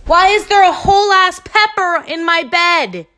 Why is there a whole ass pepper in my bed?